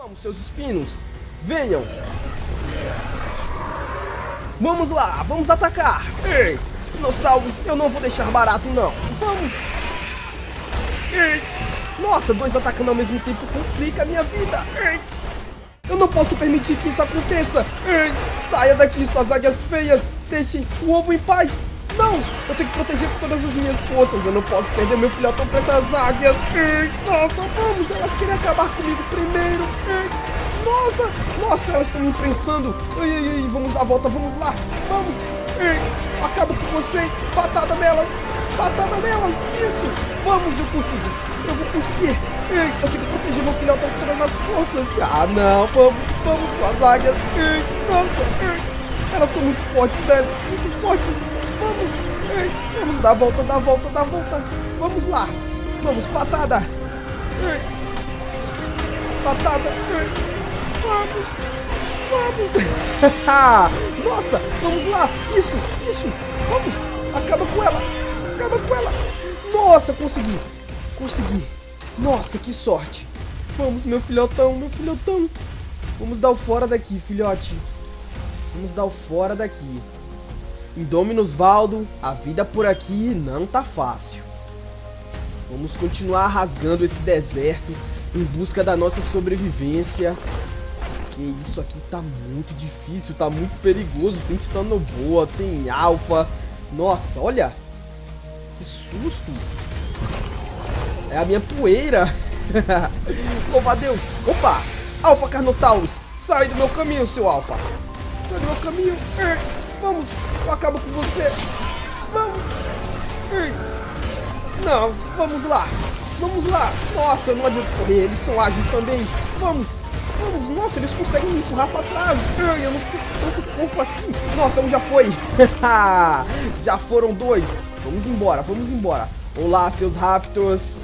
Vamos, seus espinos. Venham. Vamos lá, vamos atacar. Ei, espinossauros, eu não vou deixar barato, não. Vamos. Ei. Nossa, dois atacando ao mesmo tempo complica a minha vida. Ei. Eu não posso permitir que isso aconteça. Ei. Saia daqui, suas águias feias. Deixem o ovo em paz. Não, eu tenho que proteger com todas as minhas forças. Eu não posso perder meu filhotão para essas águias. Ei. Nossa, vamos, elas querem acabar comigo primeiro. Ei. Nossa, elas estão me imprensando. Ai, vamos dar a volta, vamos lá. Vamos. Ei, acabo com vocês. Patada nelas. Isso. Vamos, eu consigo. Eu vou conseguir. Ei, eu tenho que proteger meu filhotão com todas as forças. Ah, não. Vamos, suas águias. Ei, nossa. Ei, elas são muito fortes, velho. Muito fortes. Vamos. Ei, vamos dar a volta. Vamos lá. Vamos, patada. Ei, patada. Ei. Vamos! Nossa, vamos lá! Isso! Vamos! Acaba com ela! Nossa, consegui! Nossa, que sorte! Vamos, meu filhotão! Vamos dar o fora daqui, filhote! Indominus Valdo, a vida por aqui não tá fácil. Vamos continuar rasgando esse deserto em busca da nossa sobrevivência. Porque isso aqui tá muito difícil, tá muito perigoso. Tem Titanoboa, tem Alpha. Nossa, olha! Que susto! É a minha poeira! Louva a Deus! Opa! Alpha Carnotaurus! Sai do meu caminho, seu Alpha! Sai do meu caminho! Vamos! Eu acabo com você! Vamos! Não! Vamos lá! Nossa, não adianta correr, eles são ágeis também! Vamos! Nossa, eles conseguem me empurrar pra trás. Eu não tenho tanto corpo assim. Nossa, um já foi. Já foram dois. Vamos embora. Olá, seus Raptors.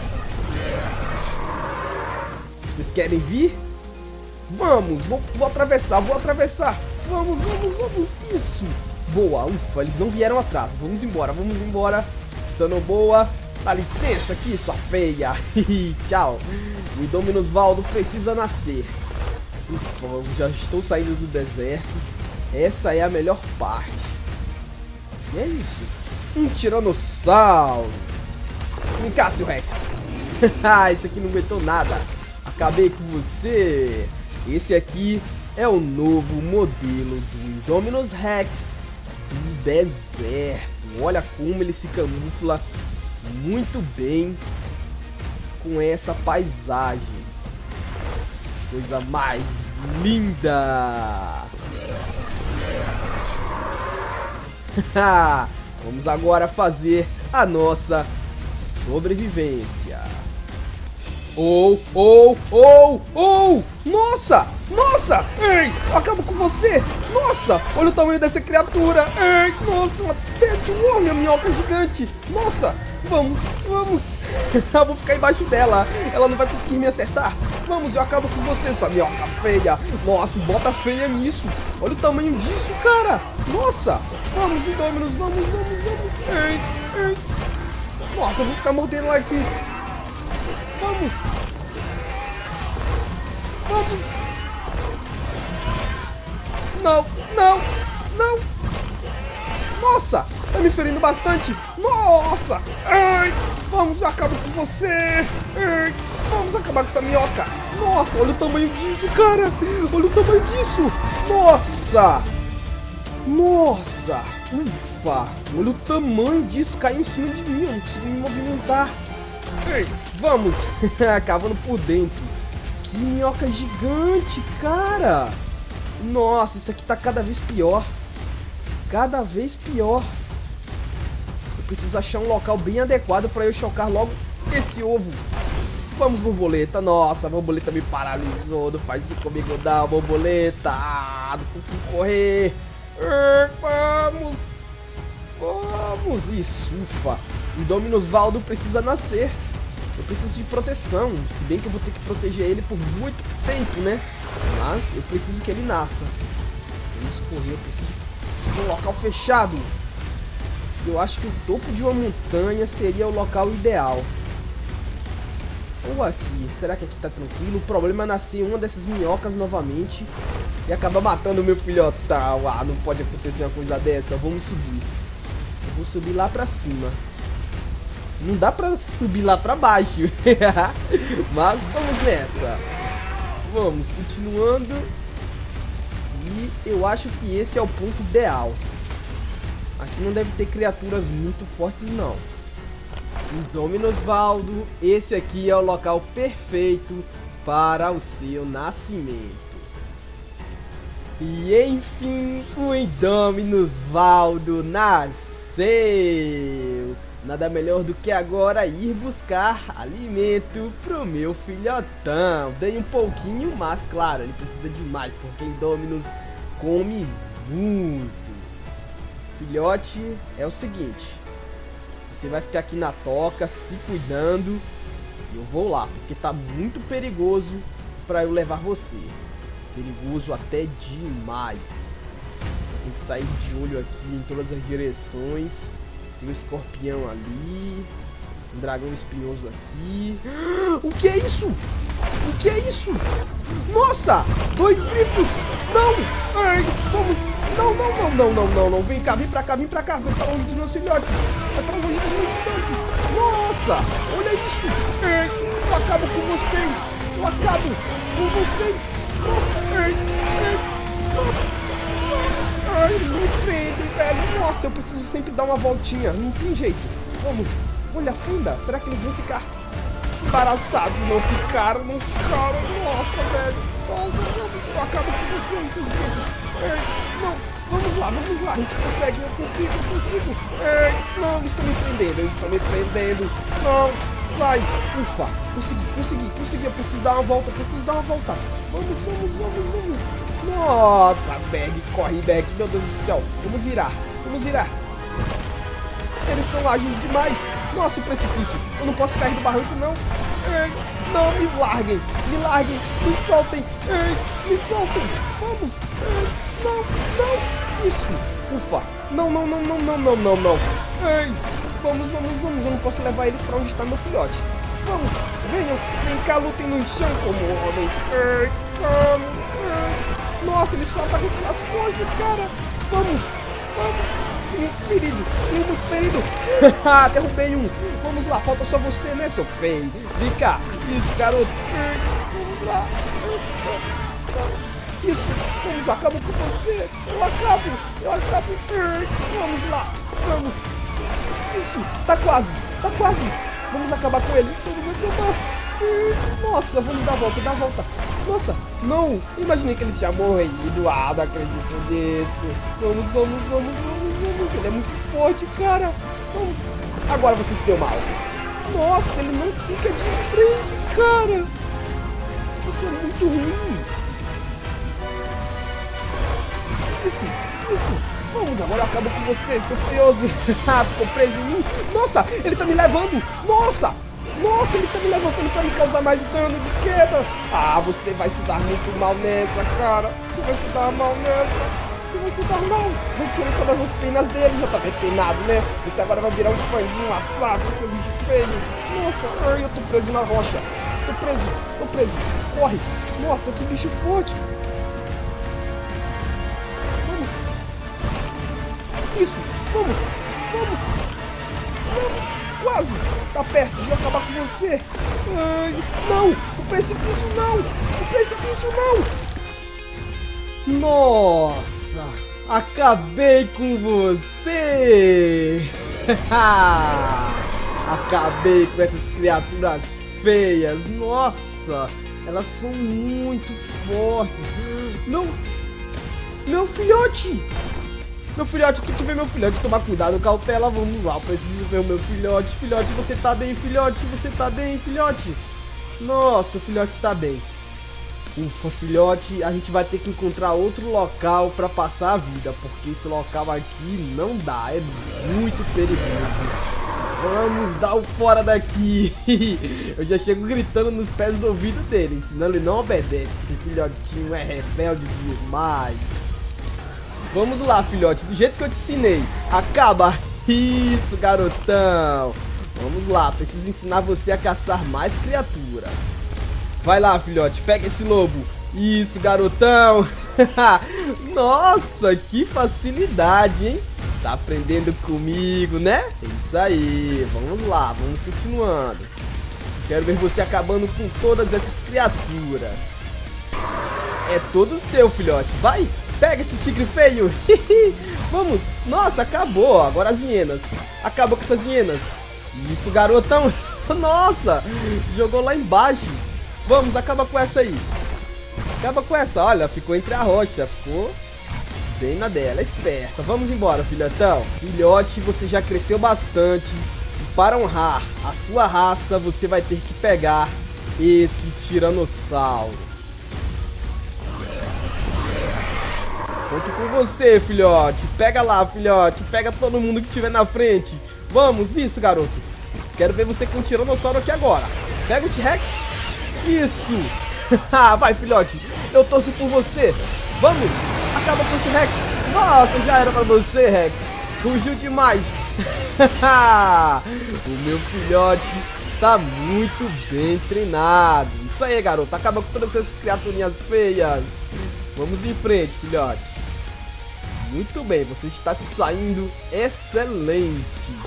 Vocês querem vir? Vamos, vou atravessar. Vamos. Isso. Boa, ufa, eles não vieram atrás. Vamos embora. Estando boa. Dá licença aqui, sua feia. Tchau. O Indominus Valdo precisa nascer. Ufa, já estou saindo do deserto. Essa é a melhor parte. E é isso. Um tiranossauro. Vem cá, seu Rex. Esse aqui não aguentou nada. Acabei com você. Esse aqui é o novo modelo do Indominus Rex do deserto. Olha como ele se camufla muito bem com essa paisagem. Coisa mais linda. Vamos agora fazer a nossa sobrevivência. Nossa! Ei, eu acabo com você! Nossa, olha o tamanho dessa criatura! Ei, nossa, uma Deadworm, minha minhoca gigante! Nossa, vamos! Eu vou ficar embaixo dela, ela não vai conseguir me acertar! Vamos, eu acabo com você, sua minhoca feia! Nossa, bota feia nisso! Olha o tamanho disso, cara! Nossa! Vamos, Indominus, vamos! Ei! Nossa, eu vou ficar mordendo ela aqui! Vamos! Não! Nossa! Tá me ferindo bastante! Nossa! Ai! Vamos, eu acabo com você! Ai! Vamos acabar com essa minhoca! Nossa, olha o tamanho disso, cara! Olha o tamanho disso! Nossa! Ufa! Olha o tamanho disso! Caiu em cima de mim, eu não consigo me movimentar! Ei, vamos! Cavando por dentro! Que minhoca gigante, cara! Nossa, isso aqui tá cada vez pior. Eu preciso achar um local bem adequado para eu chocar logo esse ovo. Vamos, borboleta. Nossa, a borboleta me paralisou. Não faz isso comigo não, borboleta. Não consigo correr. Vamos. Isso, ufa. O Indominus Valdo precisa nascer. Eu preciso de proteção. Se bem que eu vou ter que proteger ele por muito tempo, né? Mas eu preciso que ele nasça. Vamos correr, eu preciso de um local fechado. Eu acho que o topo de uma montanha seria o local ideal. ou aqui. Será que aqui tá tranquilo? O problema é nascer uma dessas minhocas novamente e acabar matando o meu filhotão. Ah, não pode acontecer uma coisa dessa. Vamos subir. Eu vou subir lá pra cima. Não dá pra subir lá pra baixo. Mas vamos nessa. Vamos, continuando. E eu acho que esse é o ponto ideal. Aqui não deve ter criaturas muito fortes, não. Indominus Valdo, esse aqui é o local perfeito para o seu nascimento. E enfim, o Indominus Valdo nasceu. Nada melhor do que agora ir buscar alimento pro meu filhotão. Dei um pouquinho, mas claro, ele precisa de mais, porque Indominus come muito. Filhote, é o seguinte, você vai ficar aqui na toca, se cuidando. E eu vou lá, porque tá muito perigoso pra eu levar você. Perigoso até demais. Tem que sair de olho aqui em todas as direções. Tem um escorpião ali, um dragão espinhoso aqui. O que é isso? O que é isso? Nossa! 2 grifos! Não! Ai, vamos! Não, não, não, não, não, não, não. Vem cá, vem pra cá, vem pra cá. Vem pra longe dos meus filhotes. Vai pra longe dos meus filhotes. Nossa! Olha isso! Ai, eu acabo com vocês! Eu acabo com vocês! Nossa! Ai, ai, vamos! Vamos! Ai, eles me prendem, velho! Nossa, eu preciso sempre dar uma voltinha. Não tem jeito. Vamos! Olha a fenda. Será que eles vão ficar embaraçados? Não ficaram, não ficaram. Nossa, velho. Nossa, vamos. Eu acabo com vocês, seus grifos. Não, vamos lá. A gente consegue, eu consigo. Não, eles estão me prendendo. Não, sai. Ufa, consegui. Eu preciso dar uma volta. Vamos. Nossa, Bag, corre, Bag. Meu Deus do céu. Vamos virar. Eles são ágeis demais. Nossa, o precipício. Eu não posso cair do barranco, não. Não, me larguem. Me soltem. Vamos. Não. Isso. Ufa. Não. Vamos. Eu não posso levar eles pra onde está meu filhote. Vamos. Vem cá, lutem no chão como homens. Vamos. Nossa, eles só atacam pelas costas, cara. Vamos. Muito ferido. Derrubei um. Vamos lá, falta só você, né, seu feio? Vem cá. Isso, garoto. Vamos lá. Isso. Vamos, eu acabo com você. Eu acabo. Vamos lá. Isso. Tá quase. Vamos acabar com ele. Nossa, vamos dar a volta. Nossa, não. Imaginei que ele tinha morrido. Ah, não acredito nisso. Vamos. Ele é muito forte, cara. Vamos. Agora você se deu mal. Nossa, ele não fica de frente, cara. Isso é muito ruim. Isso. Vamos, agora eu acabo com você, seu feioso. Ficou preso em mim. Nossa, ele tá me levando. Nossa, ele tá me levantando pra me causar mais dano de queda. Ah, você vai se dar muito mal nessa, cara. Vai se dar mal. Vou tirar todas as penas dele. Já tá bem penado, né? Esse agora vai virar um franguinho assado, seu bicho feio. Nossa, eu tô preso na rocha. Tô preso. Corre. Nossa, que bicho forte. Vamos. Isso. Vamos. Quase. Tá perto de acabar com você. Ai, não. O precipício não. Nossa, acabei com você. Acabei com essas criaturas feias. Nossa, elas são muito fortes. Meu filhote, tem que ver meu filhote. Tomar cuidado, cautela, vamos lá. Eu preciso ver o meu filhote. Filhote, você tá bem, filhote? Nossa, o filhote está bem. Ufa, filhote, a gente vai ter que encontrar outro local pra passar a vida, porque esse local aqui não dá, é muito perigoso. Vamos dar o fora daqui. Eu já chego gritando nos pés do ouvido dele, senão ele não obedece. Esse filhotinho é rebelde demais. Vamos lá, filhote, do jeito que eu te ensinei. Acaba. Isso, garotão. Vamos lá, preciso ensinar você a caçar mais criaturas. Vai lá, filhote, pega esse lobo. Isso, garotão. Nossa, que facilidade, hein? Tá aprendendo comigo, né? É isso aí, vamos lá, vamos continuando. Quero ver você acabando com todas essas criaturas. É todo seu, filhote. Vai, pega esse tigre feio. Vamos. Nossa, acabou. Agora as hienas. Acabou com essas hienas. Isso, garotão. Nossa, jogou lá embaixo. Vamos, acaba com essa aí. Acaba com essa, olha, ficou entre a rocha. Ficou bem na dela, esperta. Vamos embora, filhotão. Filhote, você já cresceu bastante. E para honrar a sua raça, você vai ter que pegar esse tiranossauro. Conto com você, filhote. Pega lá, filhote. Pega todo mundo que tiver na frente. Vamos, isso, garoto. Quero ver você com o tiranossauro aqui agora. Pega o T-Rex. Isso. Vai, filhote. Eu torço por você. Vamos. Acaba com esse Rex. Nossa, já era pra você, Rex. Fugiu demais. O meu filhote tá muito bem treinado. Isso aí, garoto. Acaba com todas essas criaturinhas feias. Vamos em frente, filhote. Muito bem, você está saindo excelente.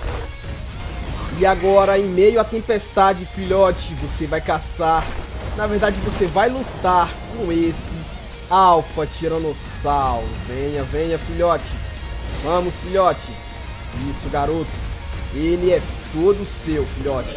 E agora, em meio à tempestade, filhote, você vai caçar. Na verdade, você vai lutar com esse Alpha Tiranossauro. Venha, venha, filhote. Vamos, filhote. Isso, garoto. Ele é todo seu, filhote.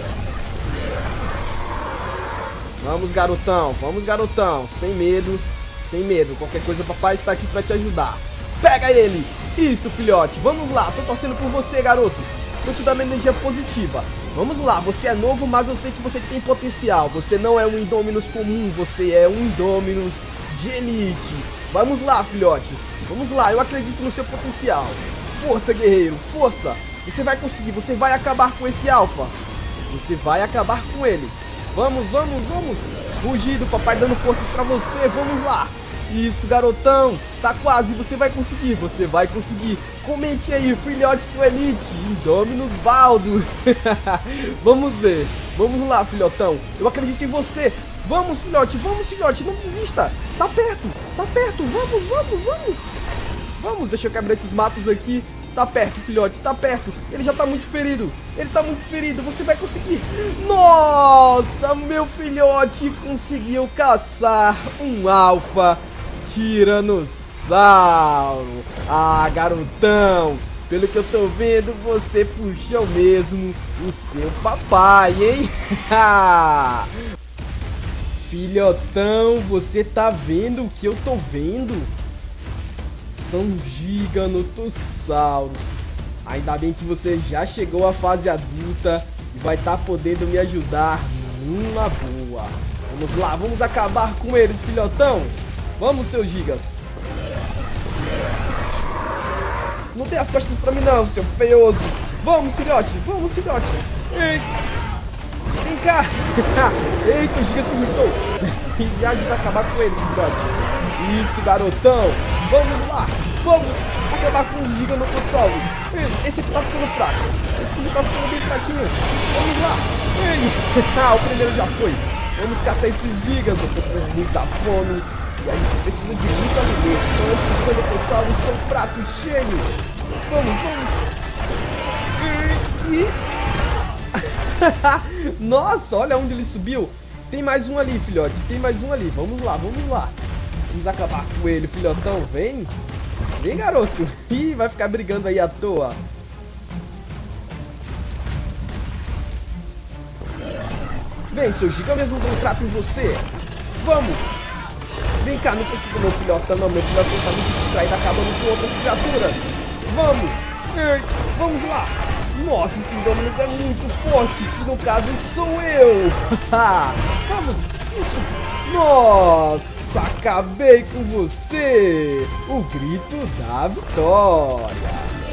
Vamos, garotão. Vamos, garotão. Sem medo. Sem medo. Qualquer coisa, o papai está aqui para te ajudar. Pega ele. Isso, filhote. Vamos lá. Tô torcendo por você, garoto. Tô te dando energia positiva. Vamos lá. Você é novo, mas eu sei que você tem potencial. Você não é um Indominus comum. Você é um Indominus de elite. Vamos lá, filhote. Vamos lá. Eu acredito no seu potencial. Força, guerreiro. Força. Você vai conseguir. Você vai acabar com esse alfa. Você vai acabar com ele. Vamos, vamos, vamos. Rugido, papai dando forças pra você. Vamos lá. Isso, garotão. Tá quase. Você vai conseguir. Você vai conseguir. Comente aí, filhote do Elite. Indominus Valdo. Vamos ver. Vamos lá, filhotão. Eu acredito em você. Vamos, filhote. Vamos, filhote. Não desista. Tá perto. Tá perto. Vamos, vamos, vamos. Vamos, deixa eu quebrar esses matos aqui. Tá perto, filhote, tá perto. Ele já tá muito ferido. Ele tá muito ferido, você vai conseguir. Nossa, meu filhote conseguiu caçar um Alpha Tiranossauro. Ah, garotão, pelo que eu tô vendo, você puxou mesmo o seu papai, hein? Filhotão, você tá vendo o que eu tô vendo? São giganotossauros. Ainda bem que você já chegou à fase adulta e vai estar podendo me ajudar numa boa. Vamos lá, vamos acabar com eles, filhotão. Vamos, seus gigas. Não tem as costas pra mim não, seu feioso. Vamos, filhote, vamos, filhote. Ei. Vem cá. Eita, o giga se irritou. E ajuda a acabar com eles, filhote. Isso, garotão. Vamos lá, vamos acabar com os giganotossauros. Esse aqui tá ficando fraco. Esse aqui já tá ficando bem fraquinho. Vamos lá. O primeiro já foi. Vamos caçar esses gigas. Eu tô com muita fome e a gente precisa de muito alimento. Então esses giganotossauros são prato cheio. Vamos, vamos. Nossa, olha onde ele subiu. Tem mais um ali, filhote. Tem mais um ali. Vamos lá, vamos lá. Vamos acabar com ele, filhotão. Vem. Vem, garoto. Ih, vai ficar brigando aí à toa. Vem, seu giga, eu mesmo dou um trato em você. Vamos. Vem cá, não precisa do meu filhotão, não. Meu filhotão tá muito distraído, acabando com outras criaturas. Vamos. Ei, vamos lá. Nossa, esse Indominus é muito forte, que no caso sou eu. Vamos. Isso. Nossa. Acabei com você! O grito da vitória!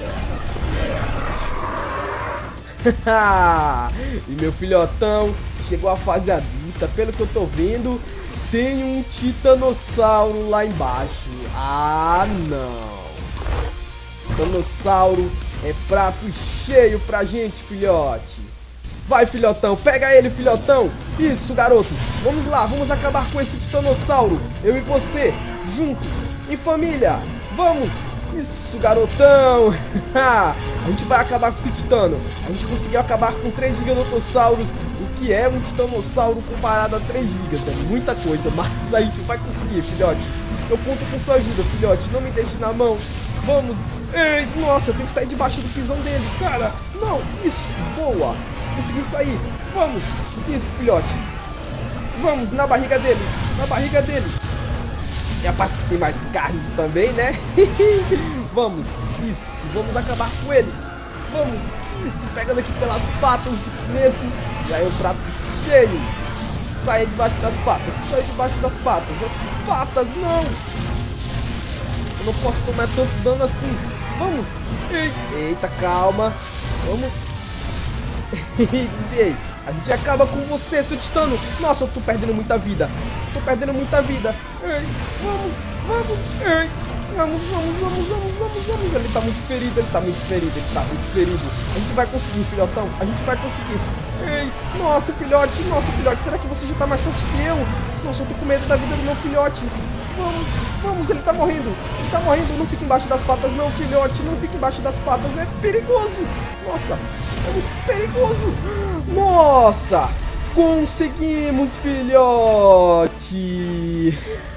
E meu filhotão chegou à fase adulta. Pelo que eu tô vendo, tem um titanossauro lá embaixo. Ah, não! Titanossauro é prato cheio pra gente, filhote. Vai, filhotão, pega ele, filhotão. Isso, garoto. Vamos lá, vamos acabar com esse titanossauro. Eu e você, juntos, em família. Vamos. Isso, garotão. A gente vai acabar com esse titano. A gente conseguiu acabar com 3 giganotossauros. O que é um titanossauro comparado a 3 gigas? É muita coisa, mas a gente vai conseguir, filhote. Eu conto com sua ajuda, filhote. Não me deixe na mão. Vamos. Ei, nossa, eu tenho que sair debaixo do pisão dele, cara. Não, isso, boa. Consegui sair. Vamos. Isso, filhote. Vamos, na barriga dele. Na barriga dele. É a parte que tem mais carne também, né? Vamos. Isso, vamos acabar com ele. Vamos. Isso, pegando aqui pelas patas de começo. E aí o prato cheio. Sai debaixo das patas. Sai debaixo das patas. As patas, não. Eu não posso tomar tanto dano assim. Vamos. Eita, calma. Vamos. Desviei. A gente acaba com você, seu titano. Nossa, eu tô perdendo muita vida. Tô perdendo muita vida. Ei, vamos, vamos. Ei, vamos. Ele tá muito ferido, ele tá muito ferido. A gente vai conseguir, filhotão. A gente vai conseguir. Ei, nossa, filhote. Será que você já tá mais forte que eu? Nossa, eu tô com medo da vida do meu filhote. Vamos, ele tá morrendo. Não fica embaixo das patas não, filhote. Não fica embaixo das patas, é perigoso. Nossa, é muito perigoso. Nossa, conseguimos, filhote.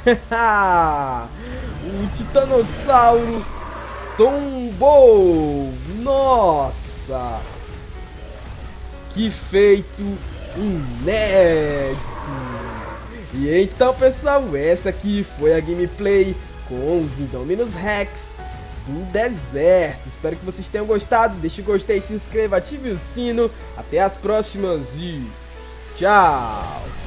O titanossauro tombou. Nossa, que feito inédito. E então, pessoal, essa aqui foi a gameplay com os Indominus Rex do deserto. Espero que vocês tenham gostado. Deixe o gostei, se inscreva, ative o sino. Até as próximas e tchau!